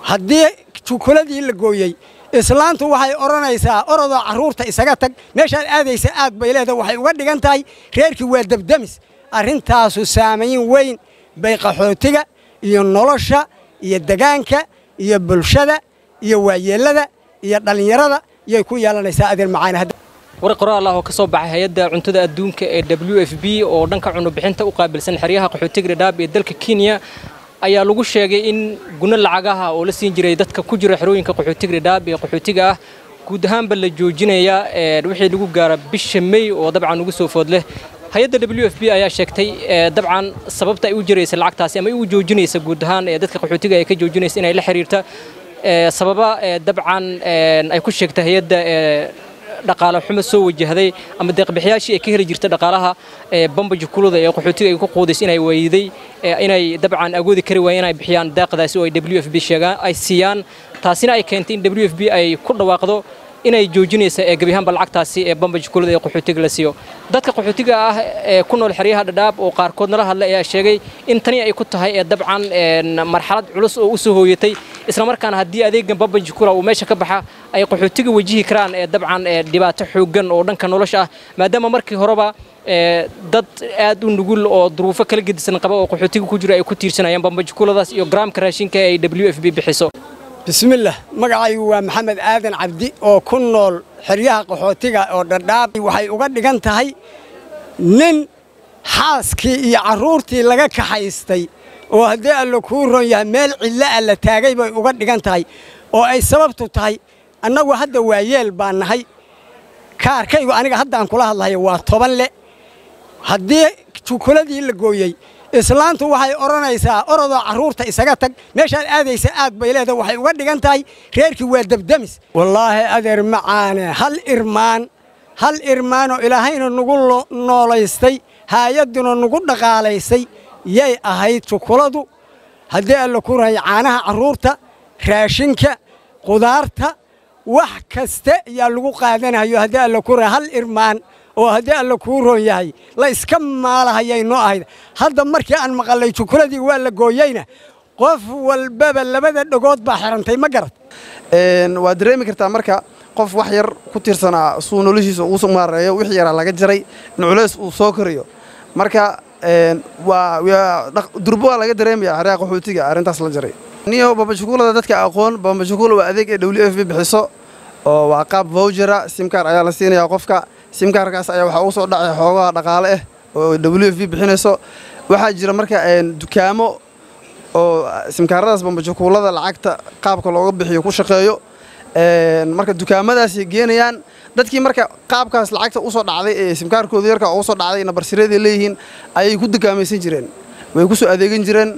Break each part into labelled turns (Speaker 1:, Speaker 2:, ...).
Speaker 1: haddii jukuladii la gooyey islaantu waxay oranaysaa orodoo carruurta isaga tag meeshaad aadaysa aad bay leedahay waxay uga dhigan tahay reerkii waa dabdamis arrintaasu saamayn weyn bay qaxootiga iyo nolosha iyo degaanka iyo bulshada iyo waayeelada iyo dhalinyarada iyay ku yeelanaysaa adeer macaan hadda
Speaker 2: war qoraal ah oo ka soo baxay hay'adda cuntada adduunka ee WFP oo dhanka cunno bixinta u qaabilsan xeryaha qaxootiga Dadaab ee dalka Kenya ayaa lagu sheegay in guna lacagaha oo la siin jiray dadka ku jira xerooyinka qaxootiga Dadaab ee qaxootiga ah guud ahaanba la joojinaya wixii lagu gaara bisha May oo dabcan ugu soo food leh hay'adda WFP ayaa sheegtay dabcan sababta ay u jiraysa lacagtaasi ama ay u joojinaysa guud ahaan dadka qaxootiga ay ka joojinaysa inay la xiriirta sababa dabcan ay ku sheegtay hay'adda dhaqaale xumo soo wajahday ama deeq bixiyaashii ay ka heli jirtay dhaqaalaha bamba jukulada ee qaxootiga ay ku qoodaysan inay wayday inay dabcan agoodi kari waayeen inay bixiyaan deeqdaasi oo ay WFP sheegaan ay siiyaan taasina ay keentay in WFP ay ku dhawaaqdo inay joojinaysa gabi ahaanba lacagtaasi ee bamba jukulada ee qaxootiga la siiyo dadka qaxootiga ah ee ku nool xeryaha Dadaab oo qaarkoodna la hadlay ayaa sheegay in tani ay ku tahay dabcan marxalad culus oo u soo hooyatay isla markaana haddii adeegan bamba jukula uu meesha ka baxa ay qaxootiga wajihi karaan dabcan dhibaato xooggan oo dhanka nolosha ah maadaama markii horeba dad aad u nugul oo duruufo kala gedisan qaba oo qaxootiga ku jira ay ku tiirsanayaan bamba jukuladaas iyo garaamka raashinka ay WFP bixiso
Speaker 1: bismillah magacaygu waa maxamed aadan cabdi oo ku nool xeryaha qaxootiga oo Dadaab waxay uga dhigan tahay nin xaaskii iyo carruurtii laga kaxaystay oo haddii alla kuu ron yahay meel cidla ah la taagay bay uga dhigan tahay oo ay sababtu tahay annagu hadda waayeel baan nahay kaarkaygu aniga haddaan kula hadlayo waa 10 le haddii jukuladii la gooyey islaantu waxay oranaysaa orodoo carruurta isaga tag meeshaad aadaysa aad bay leedahay waxay uga dhigan tahay reerkii waa dabdamis wallaahi adeer macaane hal irmaan oo ilaahayna nagu noolaystay haayaduna nagu dhaqaalaysay yay ahayd jukuladu haddii alla ku rahay caanaha carruurta raashinka qudaarta wax kasta ayaa lagu qaadanayo haddii alla ku rahay hal irmaan oo haddii alla kuu roon yahay la iska maalahayay noo ahayd hadda markii aan maqalay jukuladii waa la gooyeyna qof walbaba labada dhagood baa xirantay ma garad
Speaker 3: waa dareemi kartaa marka qof wax yar ku tiirsanaa suu noloshiisa uu soo maareeyo wixii yaraa laga jaray in culays uu soo koriyo marka durbo waa laga dareemayaa xeryaha qaxootiga arrintaas la jaray niyo bamba jukulada dadka aqoon bamba jukula waa adeeg ee WFP bixiso oo waa qaab voucher simkaar ayaa la siinayaa qofka simkaarkaas ayaa waxa uu soo dhacay xoogaha dhaqaale ah oo WFP bixinayso waxa jira marka dukaamo oo simkaaradaas bamba jukulada lacagta qaabka looga bixiyo ku shaqeeyo marka dukaamadaas ay geenayaan dadkii marka qaabkaas lacagta u soo dhacday ee simkaarkooda yarka oo soo dhacday na barsireed leeyihiin ayay ku dukaamaysan jireen way ku soo adeegan jireen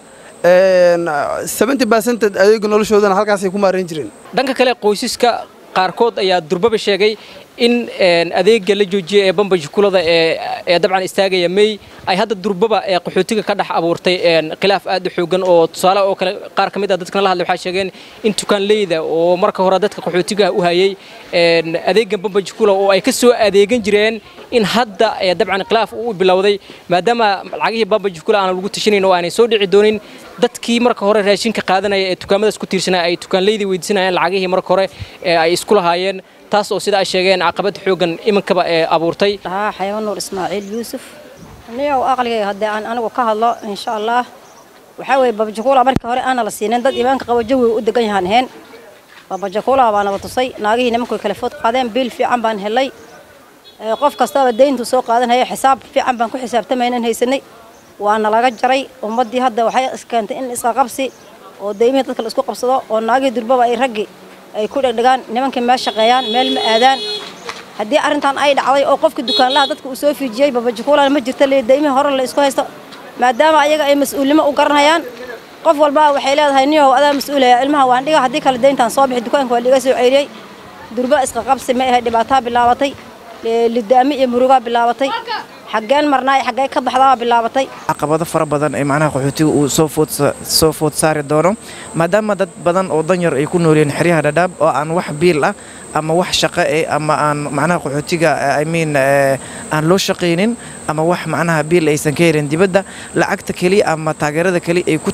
Speaker 3: 70% adeeg noloshoodana halkaas ay ku maareyn jireen
Speaker 2: dhanka kale qoysaska qaarkood ayaa durbaba sheegay in adeegga la joojiyay ee bamba jukulada ee dabcan istaagaya May ay hadda durbaba qaxootiga ka dhax abuurtay khilaaf aad u xoogan oo tusaale oo kale qaar kamid ah dadka la hadlay waxa sheegeen in tukaanleyda oo marka hore dadka qaxootiga u hayay adeegga bamba jukula oo ay ka soo adeegan jireen in hadda dabcan khilaaf uu bilowday maadaama lacagihii bamba jukula aan lagu tashanayno oo aanay soo dhici doonin dadkii marka hore raashinka qaadanaya ee tukaamadaas ku tiirsanaa ay tukaanleyda weydiisanayaan lacagihii marka hore ay isku lahaayeen taas oo sida ay sheegeen caqabad xoogan imankaba abuurtay
Speaker 4: xayawaan nuur ismaaciil yuusuf aniga aqliga hadda aan anigu ka hadlo insha Allah waxa way bamba jukula markii hore aan la siinin dad iimaanka qabo jawi u degan yahaan bamba jukula baan tusay naagihii nimanku kala food qaadeen bil fiican baan helay qof kastaba deyntu soo qaadanaya xisaab fiican baan ku xisaabtamaynan haysanay waana laga jaray ummadii hadda waxay iskaantay in isqa qabsi oo deymihii dadka la isku qabsado oo naagihii durbaba ay raggi ay ku dhagdhagaan nimankii meel shaqeeyaan meel ma aadaan haddii arrintan ay dhacday oo qofka dukaanlaha dadka uu soo fiijiyay bamba jukula ma jirto deymihii hore la isku haysto maadaama ayaga ay mas'uulnimo u garanayaan qof walba waxay leedahay niyow adaa mas'uulaya ilmaha waan dhiga haddii kale deyntan soo bixi dukaanka waa liga soo ceyriyay durba isqa qabsi ma ahay dhibaato bilaabatay lidaami iyo muruga bilaabatay xageen marnaa xagee ka baxdaa bilaabatay
Speaker 5: caqabado fara badan ee macnaha qaxootiga uu soo food saari doono maadaama dad badan oo danyar ay ku nooleen xeryaha Dadaab oo aan wax biil ah ama wax shaqo ama aan macnaha qaxootiga aan loo shaqeynin ama wax macnaha biil aysan ka herin dibadda lacagta kaliya ama taageerada kaliya ay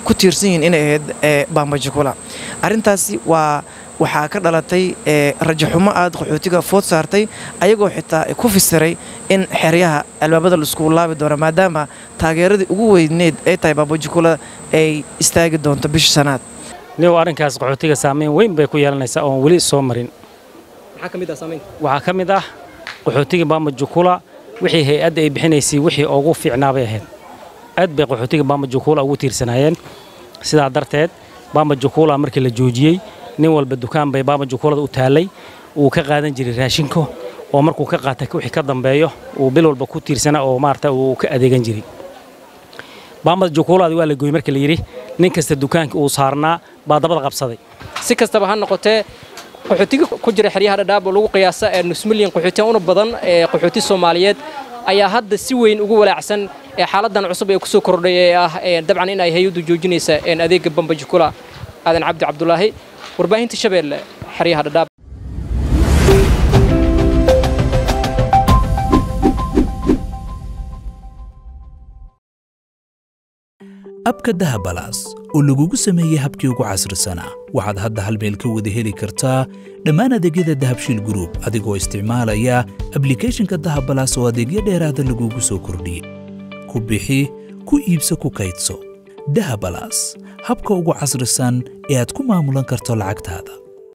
Speaker 5: ku tiirsan yihiin inay ahayd Bambajukula arrintaasi waxaa ka dhalatay rajo xumo aad qaxootiga food saartay ayagoo xitaa ku fisiray in xeryaha albaabada la isku laabi doono maadaama taageeradii ugu weyneed ay tahay Bambajukula ay istaagi doonto bisha sanaad
Speaker 6: niyo arrinkaas qaxootiga saameyn weyn bay ku yeelanaysaa oo wali soo marin waxaa ka mid ah qaxootiga Bambajukula wixii hay'adda ay bixinaysay wixii ugu fiicnaabay ahayd aad bay qaxootiga Bambajukula ugu tiirsanayeen sidaa darteed Bambajukula markii la joojiyay nin walba dukaan bay Bambajukulada u taalay uu ka qaadan jiray raashinka oo markuu ka qaatay wixii ka dambeeyo uu bil walba ku tiirsana oo maarta uu ka adeegan jiray Bambajukulada waa la gooyay markii la yiri nin kasta dukaanka uu saarnaa baa dabada qabsaday
Speaker 2: si kastaba ha noqotee qaxootiga ku jira xeryaha Dadaab oo lagu qiyaasa nus milyan qaxooti una badan qaxooti Soomaaliyeed ayaa hadda si weyn ugu walaacsan xaaladan cusub ee ku soo kordhay dabcan in ay hay'addu joojinaysa adeega Bambajukula aadan Cabdi Cabdullaahi warbaahinta Shabeelle xeryaha Dadaab
Speaker 7: abka Dahabalaas oo lagugu sameeyay habkii ugu casrisanaa waxaad hadda hal meel ka wada heli kartaa dhammaan adeegyada Dahabshiil Group adigoo isticmaalaya applicationka Dahabalaas oo adeegyo dheeraad lagugu soo kordhiyay ku bixi ku iibso ku kaydso Dahabalaas habka ugu casrisan ee aad ku maamulan karto lacagtaada